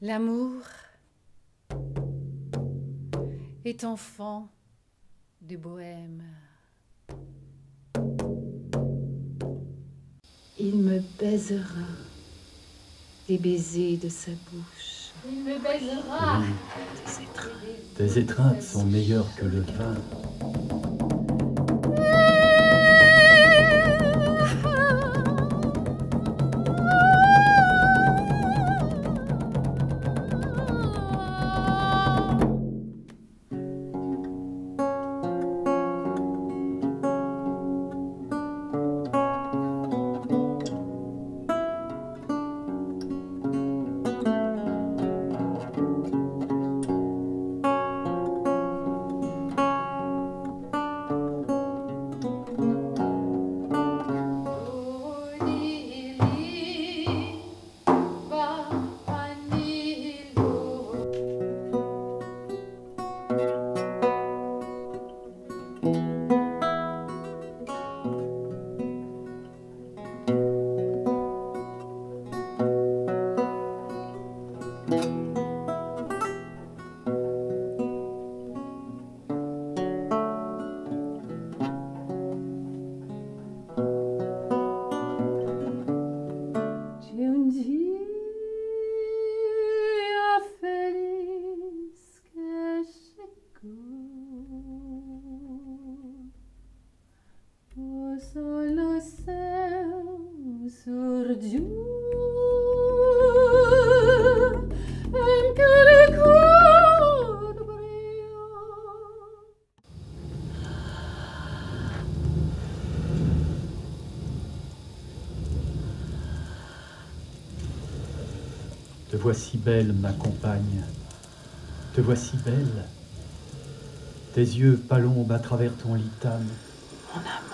L'amour est enfant de bohème. Il me baisera des baisers de sa bouche. Il me baisera des étreintes. Tes étreintes sont meilleures que le vin. Te vois si belle, ma compagne, te vois si belle. Tes yeux palombent à travers ton litane. Mon amour.